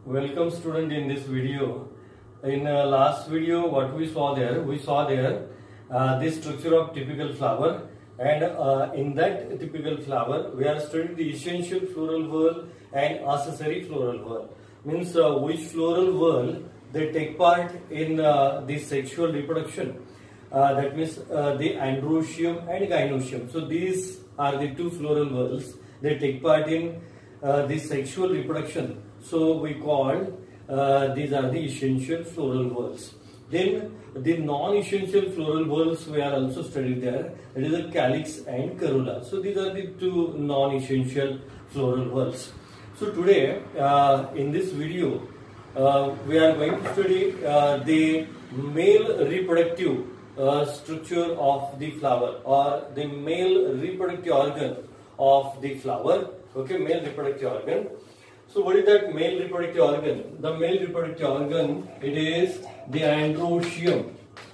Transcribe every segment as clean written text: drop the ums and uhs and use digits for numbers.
Welcome student in this video. In last video what we saw there the structure of typical flower, and in that typical flower we are studying the essential floral whorl and accessory floral whorl. Means which floral whorl they take part in the sexual reproduction, that means the androecium and gynoecium. So these are the two floral whorls, they take part in the sexual reproduction. So we call these are the essential floral whorls. Then the non-essential floral whorls we are also studied there. That is the calyx and corolla. So these are the two non-essential floral whorls. So today in this video we are going to study the male reproductive structure of the flower, or the male reproductive organ of the flower. Okay, male reproductive organ. So what is that male reproductive organ? The male reproductive organ, it is the androecium.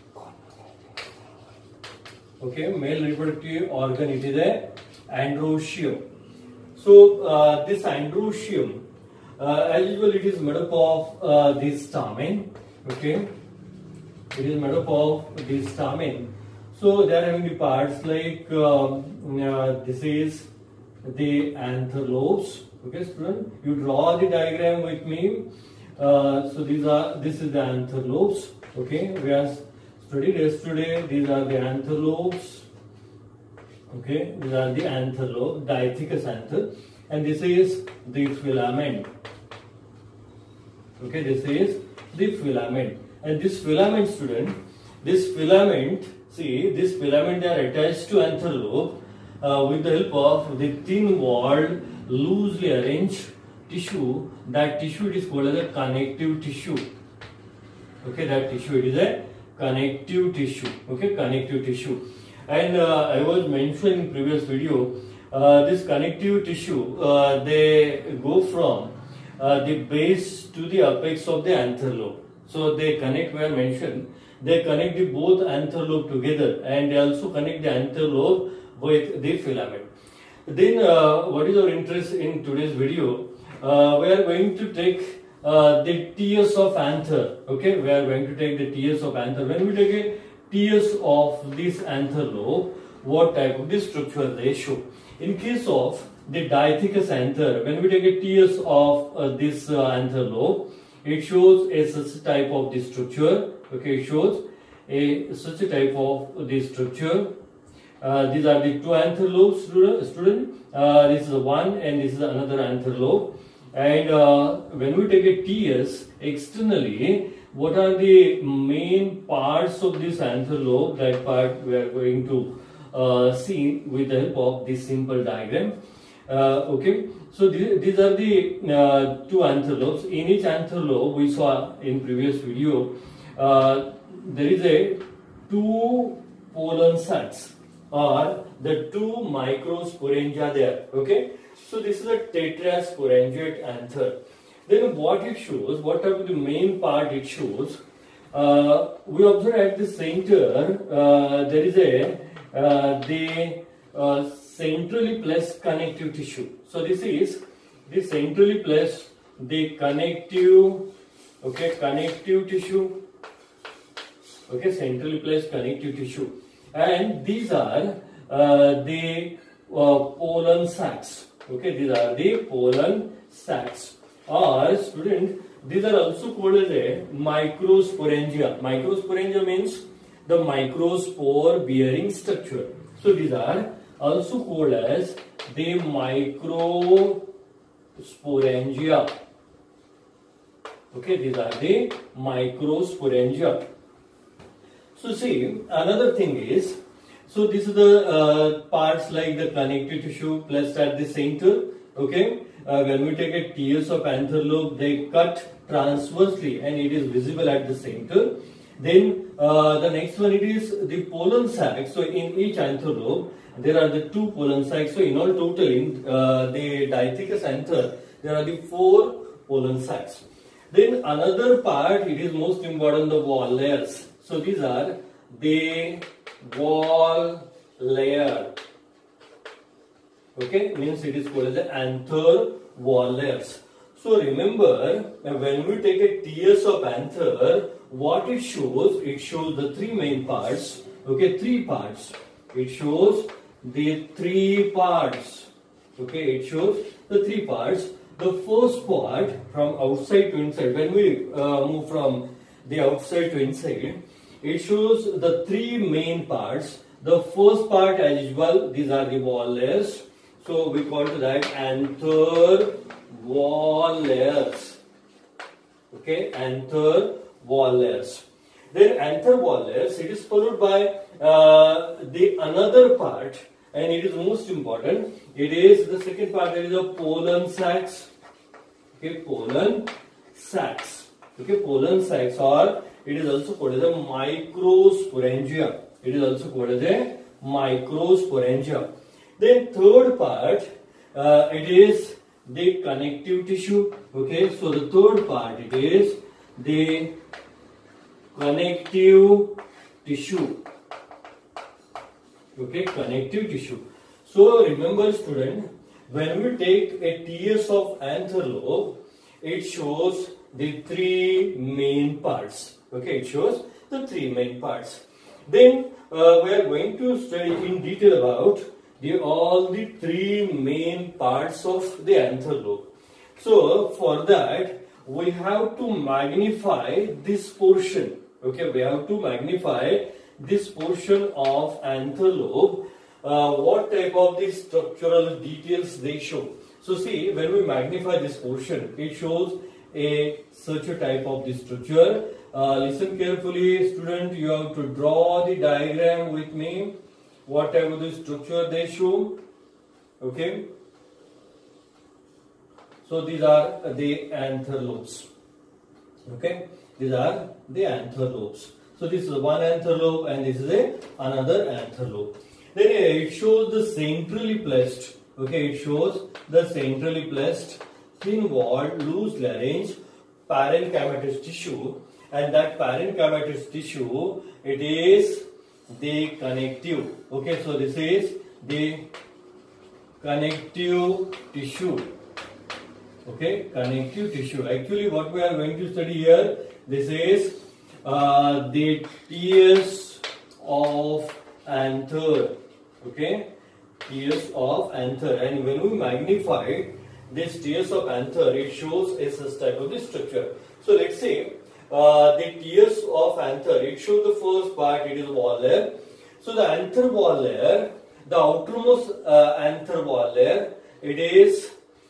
Okay, male reproductive organ, it is a androecium. So this androecium, as usual, it is made up of this stamen. Okay, it is made up of this stamen. So they are having the parts like this is the anther lobes. Okay, student, you draw the diagram with me. So this is the anther lobes. Okay, we are studied yesterday. These are the anther lobes. Okay, these are the anther lobe, diathecous anther, and this is the filament. Okay, this is the filament, and this filament, student, this filament. See, this filament, they are attached to anther lobe with the help of the thin-walled, loosely arranged tissue. That tissue it is called as a connective tissue. Okay, that tissue it is a connective tissue. Okay, connective tissue. And I was mentioning in previous video, this connective tissue they go from the base to the apex of the anther lobe. So they connect, where mentioned, they connect the both anther lobe together, and they also connect the anther lobe with the filament. Then what is our interest in today's video? We are going to take the tears of anther. Okay, we are going to take the tears of anther. When we take a tears of this anther lobe, what type of this structure they show? In case of the diathecous anther, when we take a tears of this anther lobe, it shows a such type of this structure. Okay, it shows a such a type of this structure. These are the two anther lobes, student. This is one and this is another anther lobe. And when we take a TS externally, what are the main parts of this anther lobe? That part we are going to see with the help of this simple diagram. Okay, so these are the two anther lobes. In each anther lobe, we saw in previous video, there is a two pollen sacs, or the two microsporangia there. Okay, so this is a tetrasporangiate anther. Then what it shows, what are the main part it shows? We observe at the center there is the centrally placed connective tissue. So this is the centrally placed the connective. Okay, connective tissue. Okay, centrally placed connective tissue. And these are the pollen sacs. Okay, these are the pollen sacs. Or student, these are also called as a microsporangia. Microsporangia means the microspore bearing structure. So these are also called as the microsporangia. Okay, these are the microsporangia. So see, another thing is, so this is the parts like the connective tissue placed at the center. Okay, when we take a tears of anther lobe, they cut transversely and it is visible at the center. Then the next one, it is the pollen sac. So in each anther lobe, there are the two pollen sacs. So in all total, in the diathecous anther, there are the 4 pollen sacs. Then another part, it is most important, the wall layers. So these are the wall layer. Okay, means it is called as the anther wall layers. So remember, when we take a TS of anther, what it shows the three main parts. Okay, three parts. It shows the three parts. Okay, it shows the three parts. The first part from outside to inside. When we move from the outside to inside, it shows the three main parts. The first part, as usual, these are the wall layers. So we call to that anther wall layers. Okay, anther wall layers. Then anther wall layers, it is followed by the another part, and it is most important. It is the second part, that is a pollen sacs. Okay, pollen sacs. Okay, pollen sacs, or it is also called as a microsporangia. It is also called as a microsporangia. Then third part, it is the connective tissue. Okay, so the third part, it is the connective tissue. Okay, connective tissue. So remember, student, when we take a TS of anther lobe, it shows the three main parts. Okay, it shows the three main parts. Then we are going to study in detail about all the three main parts of the anther lobe. So for that, we have to magnify this portion. Okay, we have to magnify this portion of anther lobe. What type of the structural details they show. So see, when we magnify this portion, it shows such a type of the structure. Listen carefully, student. You have to draw the diagram with me. What type of the structure they show. Okay. So these are the anther lobes. Okay. These are the anther lobes. So this is one anther lobe and this is another anther lobe. Then it shows the centrally placed. Okay, it shows the centrally placed thin-walled, loosely arranged parenchymatous tissue, and that parenchymatous tissue, it is the connective. Okay, so this is the connective tissue. Okay, connective tissue. Actually, what we are going to study here, this is the TS of anther. Okay, TS of anther, and when we magnify this TS of anther, it shows a such type of the structure. So let's say the TS of anther, it shows the first part, it is wall layer. So the anther wall layer, the outermost anther wall layer, it is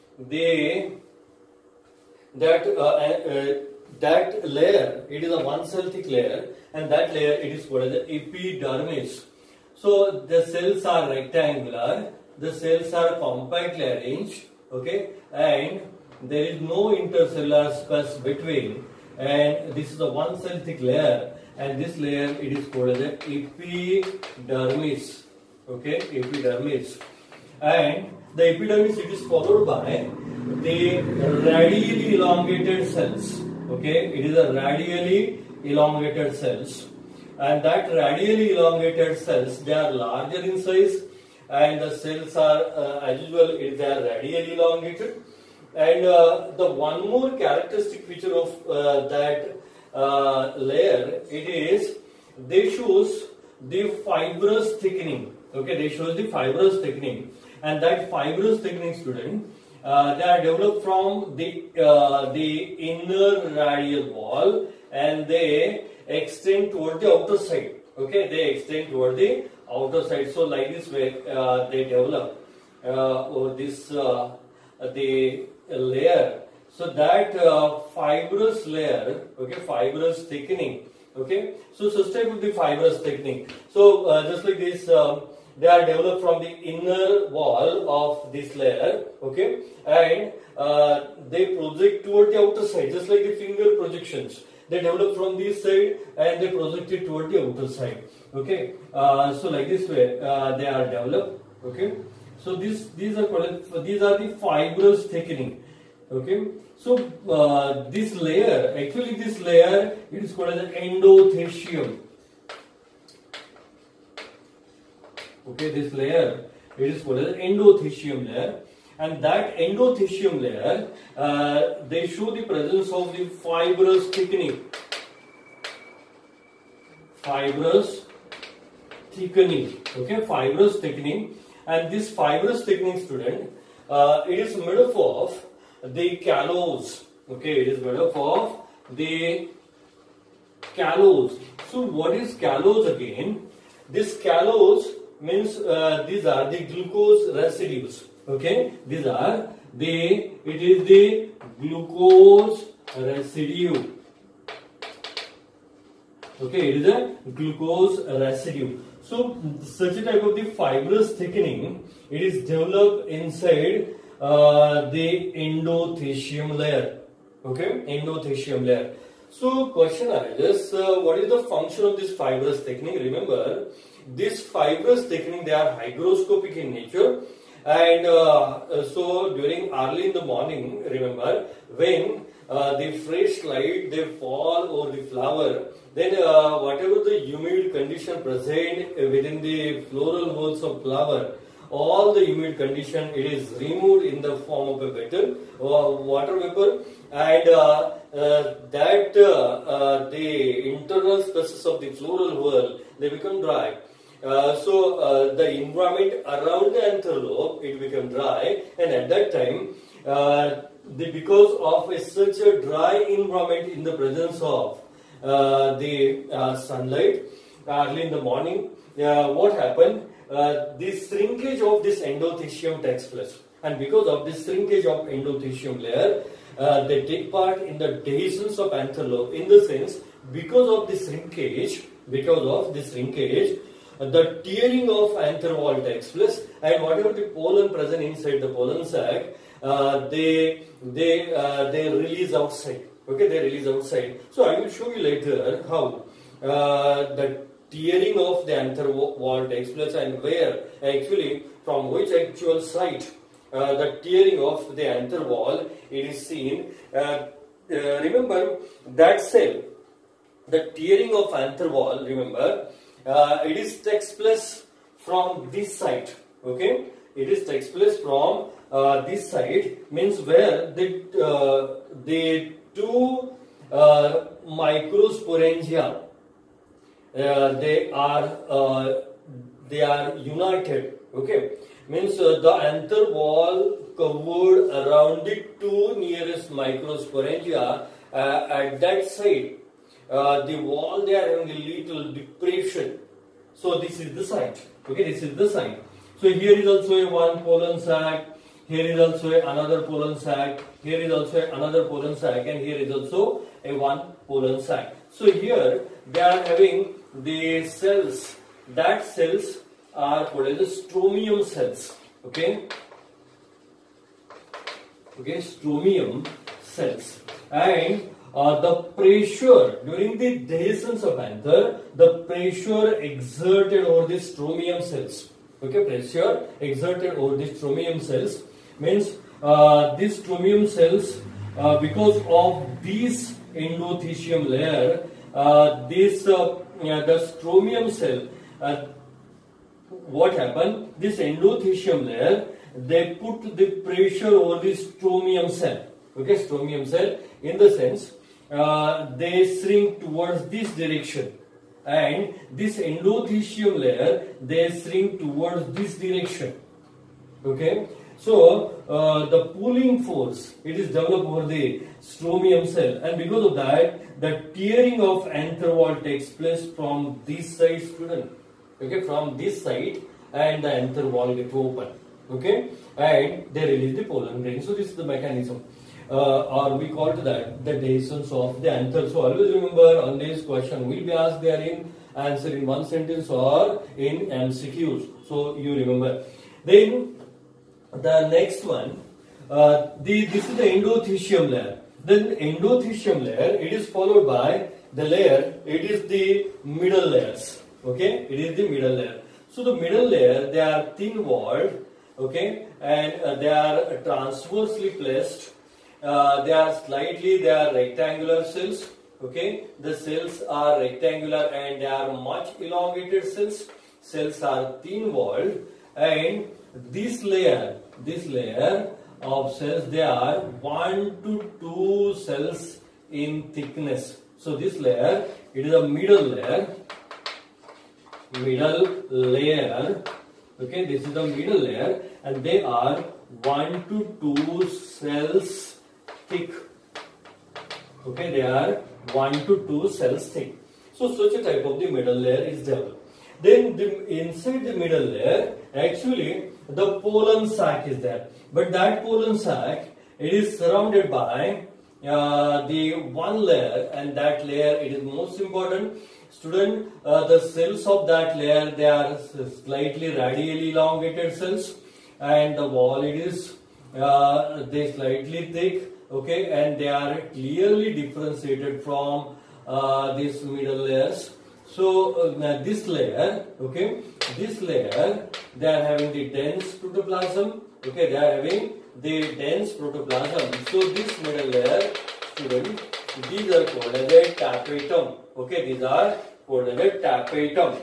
that layer, it is a one cell thick layer, and that layer, it is called as the epidermis. So the cells are rectangular, the cells are compactly arranged, okay, and there is no intercellular space between, and this is a one cell thick layer, and this layer, it is called as the epidermis. Okay, epidermis, and the epidermis, it is followed by the radially elongated cells. Okay, it is a radially elongated cells. And that radially elongated cells, they are larger in size, and the cells are as usual, they are radially elongated. And the one more characteristic feature of that layer, it is they shows the fibrous thickening. Okay, they shows the fibrous thickening, and that fibrous thickening, student, they are developed from the inner radial wall, and they extend toward the outer side. Okay, they extend toward the outer side. So like this way, they develop the layer. So that fibrous layer, okay, fibrous thickening. Okay, so such type of the fibrous thickening. So just like this, they are developed from the inner wall of this layer. Okay, and they project toward the outer side, just like the finger projections. They develop from this side and they project it toward the outer side. Okay, so like this way they are developed. Okay, so these are the fibrous thickening. Okay, so this layer, actually this layer, it is called as an endothecium. Okay, this layer, it is called as an endothecium layer, and that endothecium layer, they show the presence of the fibrous thickening. Fibrous thickening, okay, fibrous thickening, and this fibrous thickening, student, it is made up of the callose, okay, it is made up of the callose. So what is callose again? This callose means these are the glucose residues, okay, these are the, it is the glucose residue. Okay, it is a glucose residue. So, such a type of the fibrous thickening, it is developed inside the endothecium layer. Okay, endothecium layer. So, question arises, what is the function of this fibrous thickening? Remember, this fibrous thickening, they are hygroscopic in nature, and so during early in the morning, remember, when the fresh light they fall over the flower, then whatever the humid condition present within the floral holes of flower, all the humid condition, it is removed in the form of a vapor, water vapor, and that the internal spaces of the floral whorl, they become dry. So the environment around the anther lobe, it become dry, and at that time, because of such a dry environment in the presence of the sunlight early in the morning, what happened? This shrinkage of this endothecium takes place, and because of this shrinkage of endothecium layer, they take part in the dehiscence of anther lobe. In the sense, because of this shrinkage, the tearing of anther wall takes place, and whatever the pollen present inside the pollen sac, they release outside. Okay, they release outside. So I will show you later how the tearing of the anther wall takes place, and where actually, from which actual site the tearing of the anther wall it is seen. Remember that cell, the tearing of anther wall, remember, it is takes place from this site. Okay, it is takes place from this site, means where the two microsporangia, they are united. Okay, means the anther wall covered around the two nearest microsporangia. At that side, the wall, they are having a little depression. So this is the site. Okay, this is the site. So here is also a one pollen sac. Here is also another pollen sac. Here is also another pollen sac, and here is also a one pollen sac. So here they are having the cells. That cells are called as the stromium cells. Okay. Okay, stromium cells, and the pressure during the dehiscence of anther, the pressure exerted over the stromium cells. Okay, pressure exerted over the stromium cells means these stromium cells, because of this endothecium layer, the stromium cell, what happened? This endothecium layer, they put the pressure over the stromium cell. Okay, stromium cell, in the sense they shrink towards this direction, and this endothecium layer, they shrink towards this direction. Okay, so the pulling force, it is developed over the stromium cell, and because of that, the tearing of anther wall takes place from this side, student. Okay, from this side, and the anther wall get open. Okay, and they release the pollen grain. So this is the mechanism, or we call that the dehiscence of the anther. So always remember, on this question will be asked there in answer in one sentence or in MCQs. So you remember. Then the next one, this is the endothecium layer. Then endothecium layer, it is followed by the layer, it is the middle layers. Okay, it is the middle layer. So the middle layer, they are thin walled. Okay, and they are transversely placed. They are rectangular cells. Okay, the cells are rectangular and they are much elongated cells. Cells are thin walled, and this layer, of cells, they are 1 to 2 cells in thickness. So this layer, it is a middle layer. Okay, this is the middle layer, and they are 1 to 2 cells thick. Okay, they are 1 to 2 cells thick. So such a type of the middle layer is developed. Then inside the middle layer, actually the pollen sac is there. But that pollen sac, it is surrounded by the one layer, and that layer, it is most important. Student, the cells of that layer, they are slightly radially elongated cells, and the wall, it is they slightly thick. Okay, and they are clearly differentiated from these middle layers. So this layer, okay, this layer, they are having the dense protoplasm. Okay, they are having the dense protoplasm. So this middle layer, student, these are called as a tapetum. Okay, these are called as a tapetum.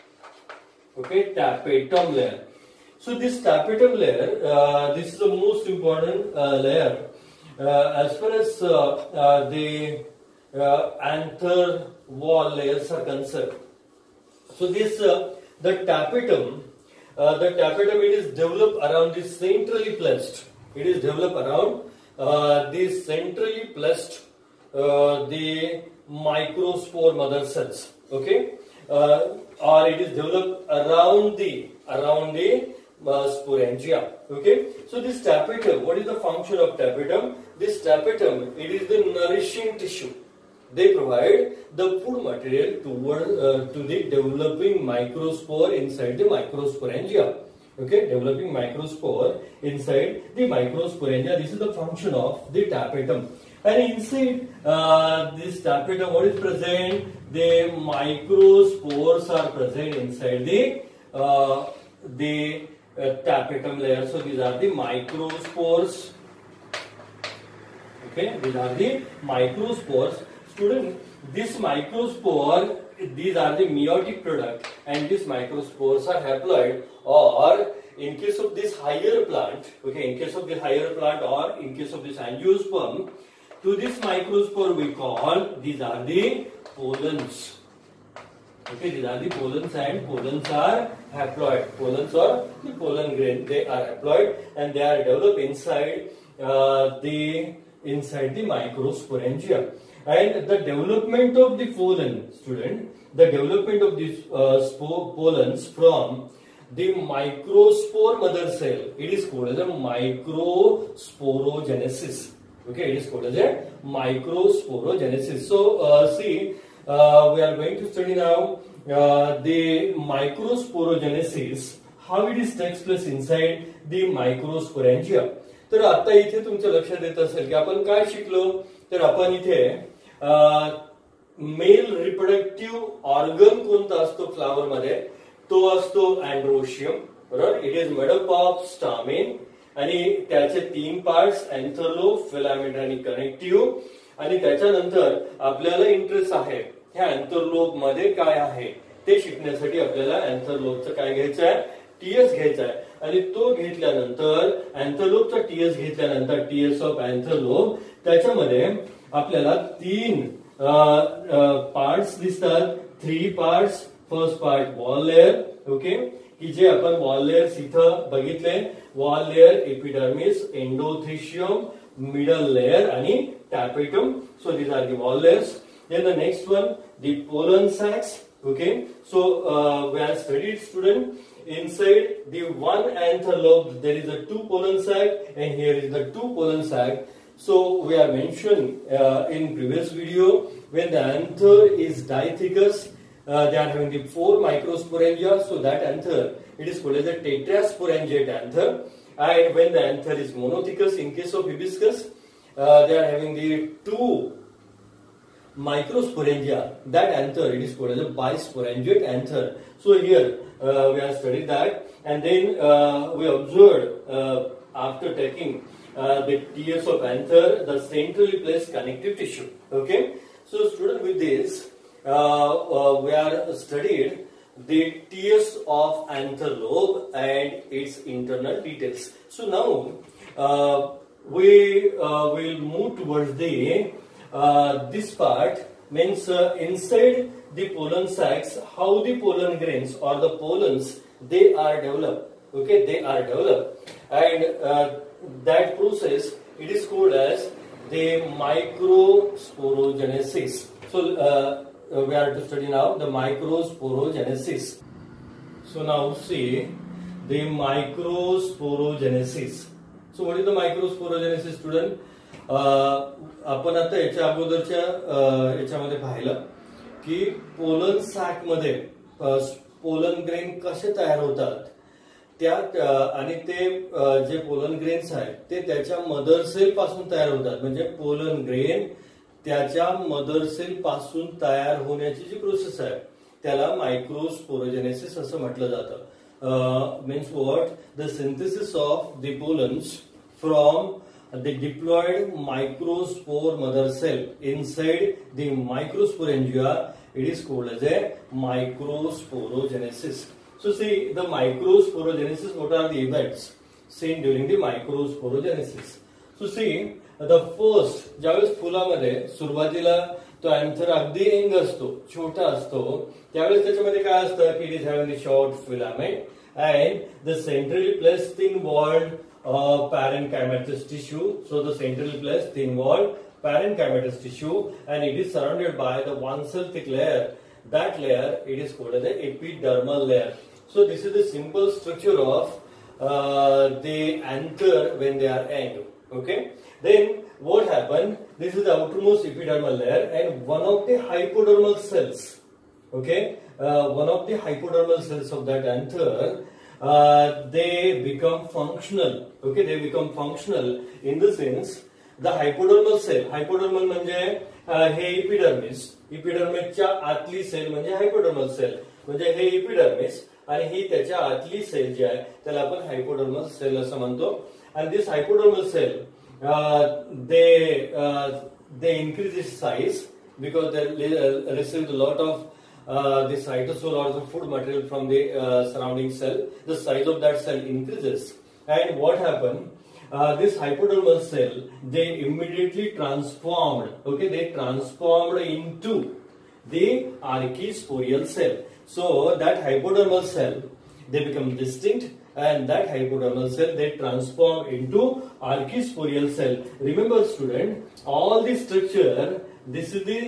Okay, tapetum layer. So this tapetum layer, this is the most important layer as far as the anther wall layers are concerned. So this the tapetum, it is developed around the centrally placed. It is developed around the centrally placed the microspore mother cells. Okay, or it is developed around the sporangia. Okay, so this tapetum, what is the function of tapetum? This tapetum, it is the nourishing tissue. They provide the food material to the developing microspore inside the microsporangia. Okay, developing microspore inside the microsporangia. This is the function of the tapetum. And inside this tapetum, what is present? The microspores are present inside the tapetum layer. So these are the microspores. Okay, these are the microspores. Student, this microspore, these are the meiotic product, and these microspores are haploid, or in case of this higher plant, okay, in case of the higher plant, or in case of this angiosperm, to this microspore we call, these are the pollens. Okay, these are the pollens, and pollens are haploid. Pollens or the pollen grain, they are haploid, and they are developed inside the microsporangia. And the development of the pollen, student, the development of these pollens from the microspore mother cell, it is called as a microsporogenesis. Okay, it is called as a microsporogenesis. So see, we are going to study now the microsporogenesis, how it is takes place inside the microsporangia. तर आता इथे तुमच्या लक्षात येत असेल की आपण काय शिकलो, तर आपण इथे मेल रिप्रोडक्टिव्ह ऑर्गन कोणता असतो फ्लावर मध्ये, तो असतो अँड्रोशियम. बरोबर, it is made up of stamen, आणि त्याचे 3 पार्ट्स, अँथरलोब, फिलामेंट आणि कनेक्टिव्ह. आणि त्याच्यानंतर आपल्याला इंटरेस्ट आहे ह्या अँथरलोब मध्ये काय आहे ते शिकण्यासाठी आपल्याला अँथरलोबचं काय घ्यायचं आहे, टीएस घ्यायचा आहे. आणि तो घेतल्यानंतर अँथरलोबचा टीएस घेतल्यानंतर टीएस ऑफ अँथरलोब, त्याच्यामध्ये आपल्याला 3 पार्ट्स दिसतात, 3 parts. First part wall layer, okay, की जे आपण वॉल लेअर्स इथं बघितले, wall layer, epidermis, endothecium, middle layer आणि tapetum. So these are the wall layers. Then the next one, the pollen sacs. Okay, so we have studied, student, inside the one anther lobe there is a 2 pollen sac, and here is the 2 pollen sac. So we have mentioned in previous video, when the anther is dithecous, they are having the 4 microsporangia. So that anther, it is called as a tetrasporangiate anther. And when the anther is monothecous, in case of hibiscus, they are having the 2 microsporangia. That anther, it is called as a bisporangiate anther. So here we have studied that, and then we observed after taking the TS of anther, the centrally placed connective tissue. Okay, so student, with this we are studied the TS of anther lobe and its internal details. So now we will move towards the this part, means inside the pollen sacs, how the pollen grains or the pollens they are developed. Okay, they are developed, and that process it is called as the microsporogenesis. So we are to study now the microsporogenesis. So now see the microsporogenesis. So what is the microsporogenesis, student? आपण आता याच्या अगोदरच्या याच्यामध्ये पाहिलं की pollen sac मध्ये pollen grain कसे तयार होतात त्यात, आणि ते जे पोलन ग्रेन्स आहेत ते त्याच्या मदर सेल पासून तयार होतात. म्हणजे पोलन ग्रेन त्याच्या मदर सेल पासून तयार होण्याची जी प्रोसेस आहे त्याला मायक्रोस्पोरोजेनेसिस असं म्हटलं जातं. Means what? The synthesis of the pollens from the diploid microspore mother cell inside the microsporangia, it is called as a microsporogenesis. So see the microsporogenesis, what are the events seen during the microsporogenesis? So see the first, ज्यावेळेस फुलामध्ये सुरुवातीला तो anther अगदी young असतो, छोटा असतो, त्यावेळेस त्याच्यामध्ये काय असतं की it is having the short filament and the centrally placed thin walled parenchymatous tissue. So the centrally placed thin walled parenchymatous tissue, and it is surrounded by the one cell thick layer. That layer it is called as the epidermal layer. So this is the simple structure of the anther when they are young. Okay. Then what happened? This is the outermost epidermal layer, and one of the hypodermal cells. Okay. One of the hypodermal cells of that anther, they become functional. Okay, they become functional in the sense the hypodermal cell. Hypodermal म्हणजे हे epidermis. Epidermisच्या आतली cell म्हणजे hypodermal cell. म्हणजे हे epidermis आणि ही त्याच्या आतली cell जी आहे त्याला आपण hypodermal cell असं म्हणतो. And this hypodermal cell, they increase its size because they receive a lot of the cytosol or the food material from the surrounding cell. The size of that cell increases, and what happened? This hypodermal cell they immediately transformed. Okay, they transformed into the archisporial cell. So that hypodermal cell they become distinct, and that hypodermal cell they transform into archisporial cell. Remember, student, all this structure. This is the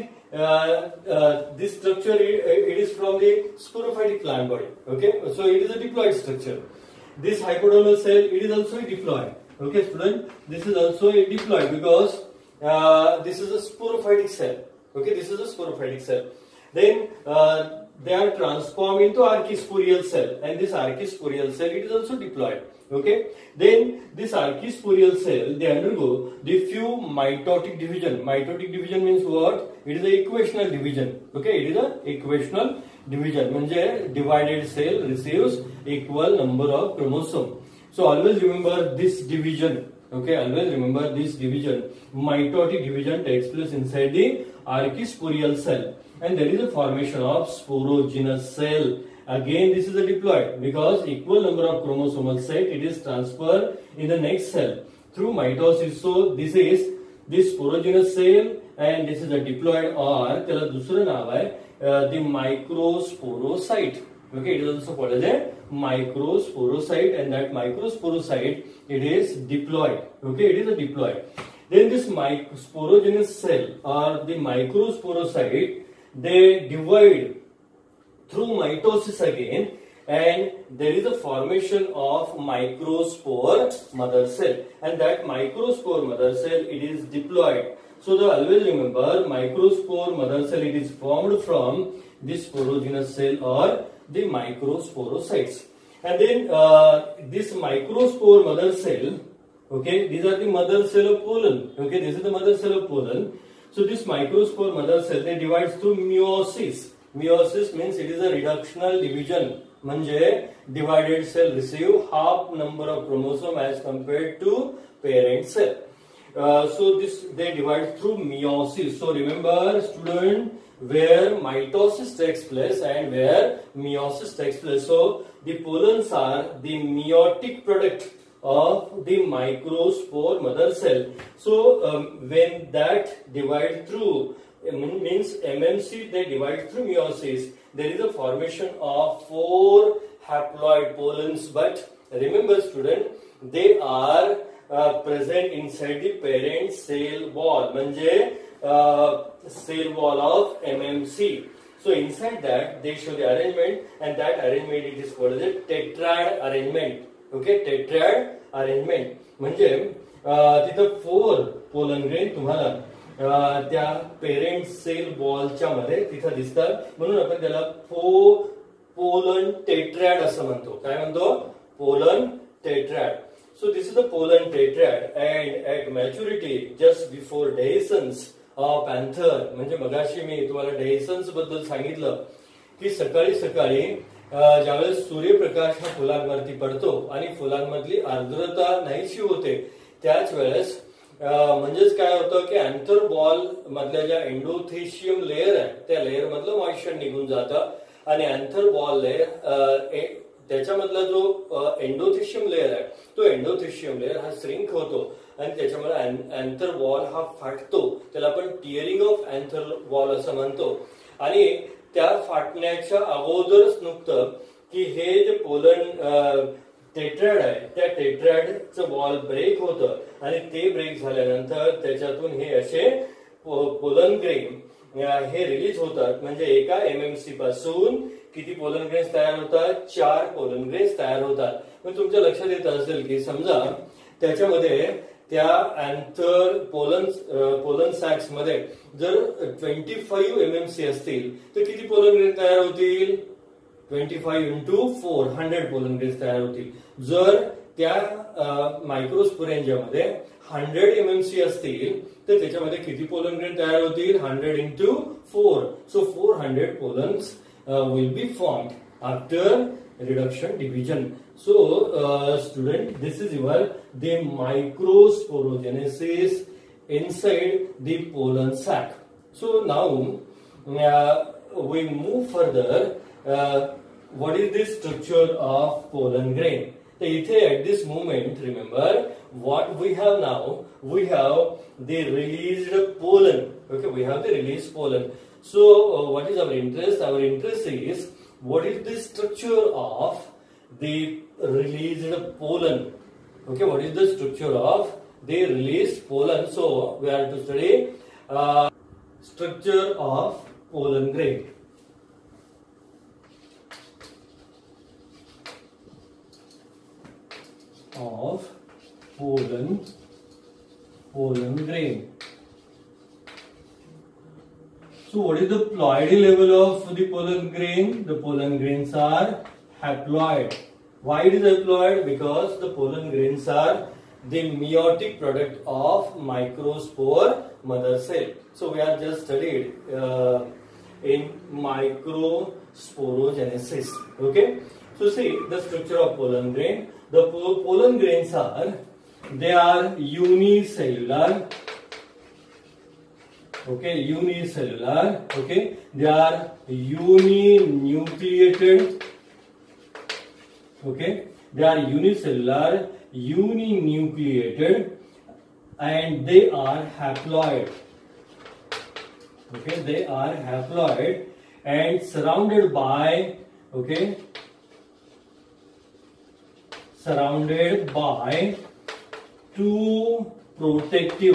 this structure it is from the sporophytic plant body. Okay, so it is a diploid structure. This hypodermal cell it is also a diploid. Okay, student, this is also a diploid because this is a sporophytic cell. Okay, this is a sporophytic cell. Then they are transformed into archisporial cell, and this archisporial cell it is also diploid. Okay, then this archisporial cell they undergo the few mitotic division. Mitotic division means what? It is a equational division. Okay, it is a equational division. म्हणजे divided cell receives equal number of chromosome. So always remember this division. Okay, always remember this division. Mitotic division takes place inside the archisporial cell, and there is a formation of sporogenous cell. Again, this is a diploid because equal number of chromosomal set it is transferred in the next cell through mitosis. So this is this sporogenous cell, and this is a diploid, or त्याला दुसरं नाव आहे the microsporocyte. Okay, it is also called as a microsporocyte, and that microsporocyte it is diploid. Okay, it is a diploid. Then this sporogenous cell or the microsporocyte they divide through mitosis again, and there is a formation of microspore mother cell, and that microspore mother cell it is diploid. So always remember microspore mother cell it is formed from this sporogenous cell or the microsporocytes. And then this microspore mother cell, okay, these are the mother cell of pollen. Okay, this is the mother cell of pollen. So this microspore mother cell they divides through meiosis. Meiosis means it is a reductional division. म्हणजे divided cell receive half number of chromosome as compared to parent cell. So this they divide through meiosis. So remember, student, where mitosis takes place and where meiosis takes place. So the pollens are the meiotic product of the microspore mother cell. So when that divide through, means MMC, they divide through meiosis, there is a formation of 4 haploid pollens. But remember, student, they are present inside the parent cell wall, manje cell wall of MMC. So inside that they show the arrangement, and that arrangement it is called as a tetrad arrangement. Okay, tetrad arrangement म्हणजे तिथं 4 pollen grain तुम्हाला त्या parent cell वॉलच्या मध्ये तिथं दिसतात, म्हणून आपण त्याला पोलन टेट्रॅड असं म्हणतो. काय म्हणतो? Pollen tetrad. So this is the pollen tetrad, and at maturity, just before dehiscence of anther, म्हणजे मगाशी मी तुम्हाला dehiscence बद्दल सांगितलं की सकाळी सकाळी ज्यावेळेस सूर्यप्रकाश हा फुलांवरती पडतो आणि फुलांमधली आर्द्रता नाहीशी होते, त्याच वेळेस म्हणजेच काय होतं की अँथर बॉल मधल्या ज्या एंडोथेशियम लेयर आहे त्या लेयर मधलं मॉइश्चर निघून जातं आणि अँथर बॉल लेयर त्याच्यामधला जो एंडोथेशियम लेयर आहे तो एंडोथेशियम लेयर हा श्रिंक होतो आणि त्याच्यामुळे अँथर वॉल हा फाटतो. त्याला आपण टिअरिंग ऑफ अँथर वॉल असं म्हणतो. आणि त्या फाटण्याच्या अगोदरच नुकतं की हे जे पोलन टेट्रॅड आहे त्या टेट्रॅडचं वॉल ब्रेक होतं आणि ते ब्रेक झाल्यानंतर त्याच्यातून हे असे पोलन ग्रेन हे रिलीज होतात. म्हणजे एका MMC पासून किती पोलन ग्रेन्स तयार होतात? 4 पोलन ग्रेन्स तयार होतात. मग तुमच्या लक्षात येत असेल की समजा त्याच्यामध्ये त्या अँथर पोलन सॅक्स मध्ये जर 25 MMC असतील तर किती पोलन ग्रेन तयार होतील? 25 into 4 100 पोलन ग्रेन्स तयार होतील. जर त्या मायक्रोस्पोरेंजियामध्ये 100 MMC असतील तर त्याच्यामध्ये किती पोलन ग्रेन तयार होतील? 100 into 4. So 400 pollens will be formed after reduction division. So student, this is your the microsporogenesis inside the pollen sac. So now we move further. What is the structure of pollen grain? So at this moment, remember what we have now. We have the released pollen. Okay, we have the released pollen. So what is our interest? Our interest is what is the structure of the released pollen. Okay, what is the structure of the released pollen? So we are to study structure of pollen grain. Of pollen grain. So what is the ploidy level of the pollen grain? The pollen grains are haploid. Why it is haploid? Because the pollen grains are the meiotic product of microspore mother cell. So we have just studied in microsporogenesis. Okay. So see the structure of pollen grain. The pollen grains are unicellular. Okay, unicellular. Okay, they are uninucleated. Okay, they are unicellular, uninucleated, and they are haploid. Okay, they are haploid and surrounded by, okay, surrounded by 2 protective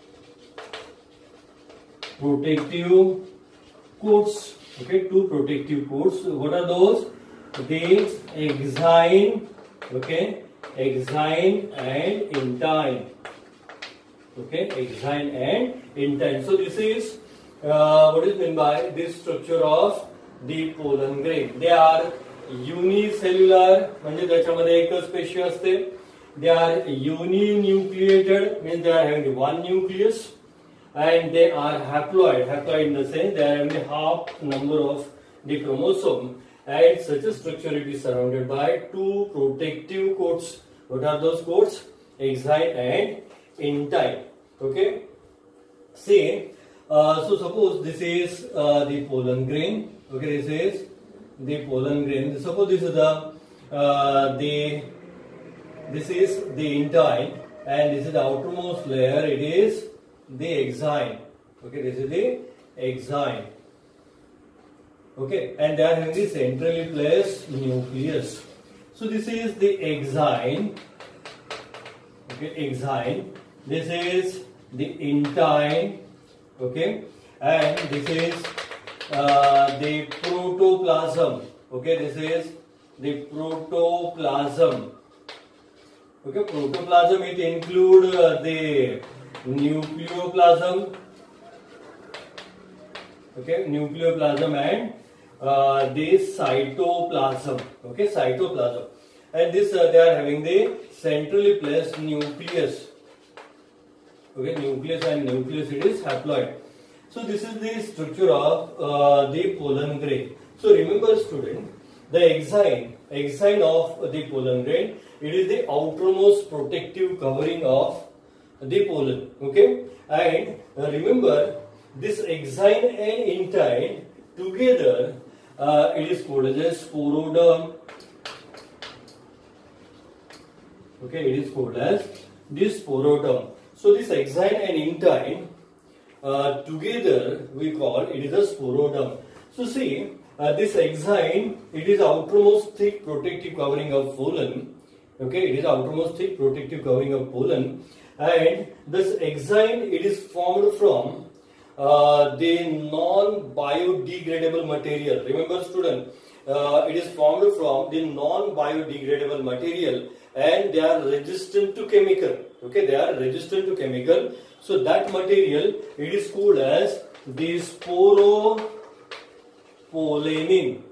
coats. Okay, 2 protective coats. What are those? The exine, okay, exine and intine. Okay, exine and intine. So this is what is meant by this structure of the pollen grain. They are unicellular, म्हणजे त्याच्यामध्ये एकच पेशी असते. They are uninucleated, means they are having one nucleus, and they are haploid. Haploid in the sense they are having half number of the chromosome, and such a structure it is surrounded by 2 protective coats. What are those coats? Exine and intine. Okay. See, so suppose this is the pollen grain. Okay, this is the pollen grain. Suppose this is this is the intine, and this is the outermost layer. It is the exine. Okay, this is the exine. Okay, and they are having the centrally placed nucleus. So this is the exine. Okay, exine. This is the intine. Okay, and this is the protoplasm. Okay, this is the protoplasm. Okay, protoplasm, it includes the nucleoplasm. Okay, nucleoplasm and the cytoplasm. Okay, cytoplasm, and this they are having the centrally placed nucleus. Okay, nucleus, and nucleus it is haploid. So this is the structure of the pollen grain. So remember, student, the exine of the pollen grain, it is the outermost protective covering of the pollen. Okay, and remember, this exine and intine together, it is called as a sporoderm. Okay, it is called as this sporoderm. So this exine and intine together we call it is a sporoderm. So see, this exine, it is outermost thick protective covering of pollen. Okay, it is outermost thick protective covering of pollen, and this exine, it is formed from the non-biodegradable material. Remember, student, it is formed from the non-biodegradable material, and they are resistant to chemical. Okay, they are resistant to chemical. So that material, it is called as the sporopollenin.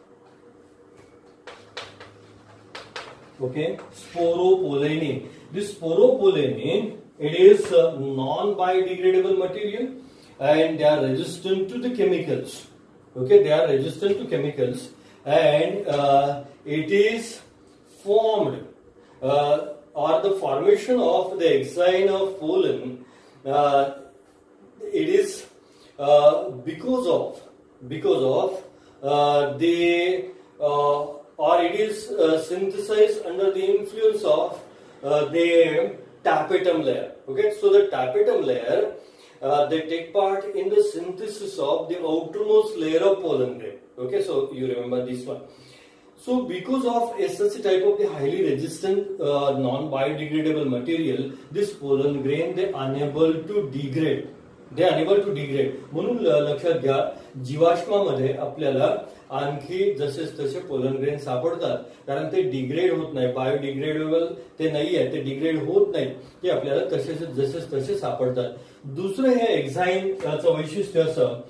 Okay, sporopollenin. This sporopollenin, it is non-biodegradable material, and they are resistant to the chemicals. Okay, they are resistant to chemicals, and it is formed or the formation of the exine of pollen. It is because of the or it is synthesized under the influence of the tapetum layer. Okay, so the tapetum layer, they take part in the synthesis of the outermost layer of pollen grain. Okay, so you remember this one. So because of such type of the highly resistant non-biodegradable material, this pollen grain, they unable to degrade. They are unable to degrade. म्हणून लक्षात घ्या, जीवाश्मामध्ये आपल्याला आणखी जसे तसे pollen grain सापडतात, कारण ते डिग्रेड होत नाही, बायोडिग्रेडेबल ते नाही आहे, ते डिग्रेड होत नाही, ते आपल्याला जसे तसे सापडतात. दुसरं हे एक्झाईनचं वैशिष्ट्य असं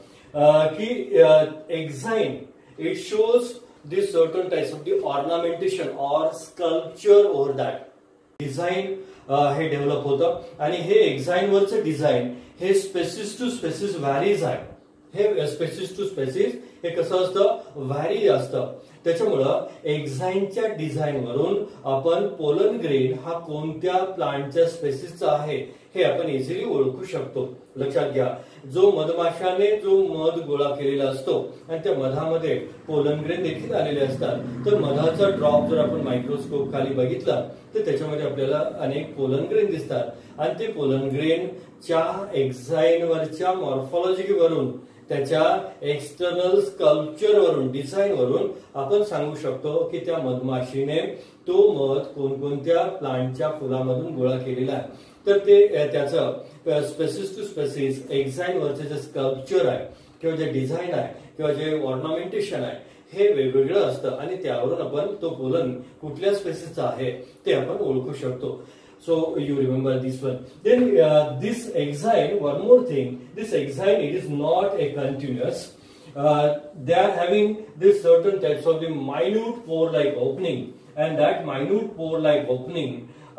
की exine it shows the certain types of the ornamentation or sculpture over that. Design हे डेव्हलप होतं, आणि हे एक्झाईन वरचं डिझाईन हे स्पेसिस टू स्पेसिस व्हॅरीज आहे. हे स्पेसिस टू स्पेसिस हे कसं असतं, व्हॅरी असतं. त्याच्यामुळं एक्झाईनच्या डिझाईन वरून आपण पोलन ग्रेन हा कोणत्या प्लांटच्या स्पेसिसचा आहे हे आपण इझिली ओळखू शकतो. लक्षात घ्या, जो मधमाशाने जो मध गोळा केलेला असतो आणि त्या मधामध्ये पोलन ग्रेन देखील आलेले असतात, तर मधाचा ड्रॉप जर आपण मायक्रोस्कोप खाली बघितला तर त्याच्यामध्ये आपल्याला अनेक पोलन ग्रेन दिसतात, आणि ते पोलन ग्रेनच्या एक्झाईन वरच्या मॉर्फॉलॉजी वरून, त्याच्या एक्सटर्नल स्कल्पचर वरून, डिझाईन वरून आपण सांगू शकतो की त्या मधमाशीने तो मध कोणकोणत्या प्लांटच्या फुलामधून गोळा केलेला आहे. तर ते त्याचं स्पेसिस टू स्पेसिस एक्झाईन वरचे जे स्कल्पचर आहे किंवा जे डिझाईन आहे किंवा जे ऑर्नामेंटेशन आहे हे वेगवेगळं असतं, आणि त्यावरून आपण तो पोलन कुठल्या स्पेसिसचा आहे ते आपण ओळखू शकतो. So you remember this one. Then this exine, one more thing, this exine, it is not a continuous. They are having this certain types of the minute pore-like opening, and that minute pore-like opening,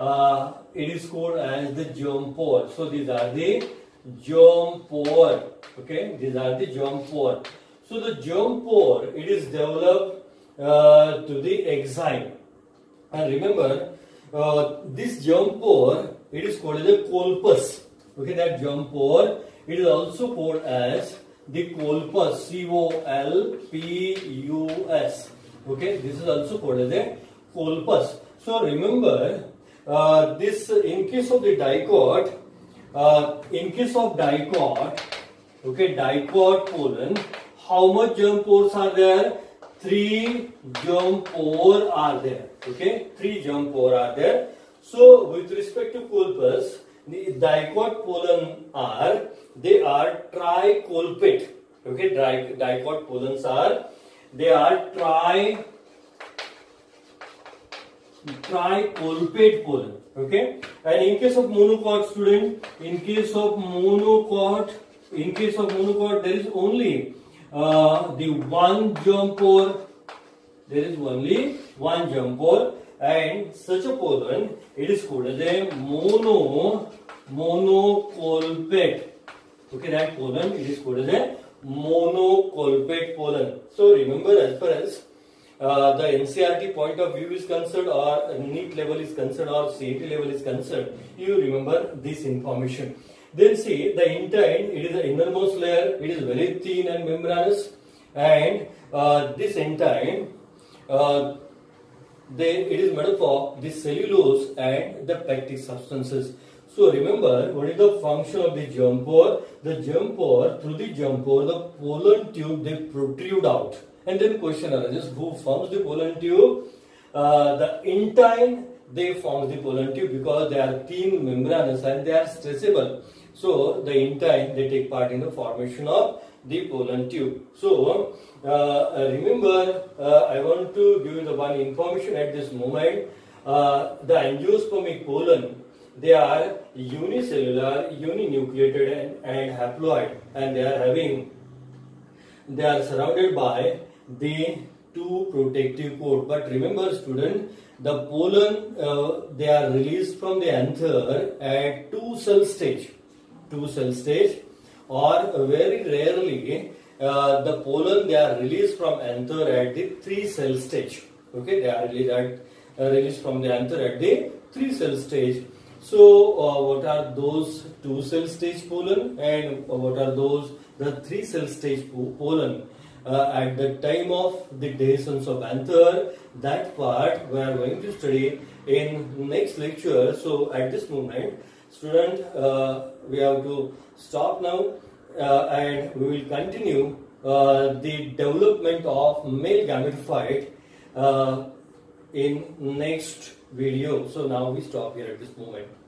it is called as the germ pore. So these are the germ pore. Okay, these are the germ pore. So the germ pore, it is developed to the exine, and remember. This germ pore, it is called as a colpus. Okay, that germ pore, it is also called as the colpus, C-O-L-P-U-S. Okay, this is also called as a colpus. So remember, this in case of the dicot, okay, dicot pollen, how much germ pores are there? 3 germ pore are there. Okay, 3 germ pore are there. So with respect to colpus, the dicot pollen are tricolpate. Okay, dicot pollens are tricolpate pollen. Okay, and in case of monocot, student, in case of monocot there is only the one germ pore. There is only one germ pore, and such a pollen, it is called as a monocolpate. Okay, that pollen, it is called as a monocolpate pollen. So remember, as far as the NCERT point of view is concerned, or NEET level is concerned, or CET level is concerned, you remember this information. Then see, the intine, it is the innermost layer, it is very thin and membranous, and this intine, it is made up of the cellulose and the pectic substances. So remember, what is the function of the germ pore? The germ pore, through the germ pore, the pollen tube, they protrude out. And then question arises, who forms the pollen tube? The intine, they form the pollen tube because they are thin, membranous, and they are stretchable. So the intine, they take part in the formation of the pollen tube. So remember, I want to give you the one information at this moment. The angiospermic pollen, they are unicellular, uninucleated, and haploid, and they are surrounded by the 2 protective coat. But remember, student, the pollen, they are released from the anther at 2 cell stage, or very rarely the pollen, they are released from anther at the 3 cell stage. Okay, they are released from the anther at the 3 cell stage. So what are those 2 cell stage pollen, and what are those the 3 cell stage pollen? At the time of the dehiscence of anther, that part we are going to study in next lecture. So at this moment, student, we have to stop now, and we will continue the development of male gametophyte in next video. So now we stop here at this moment.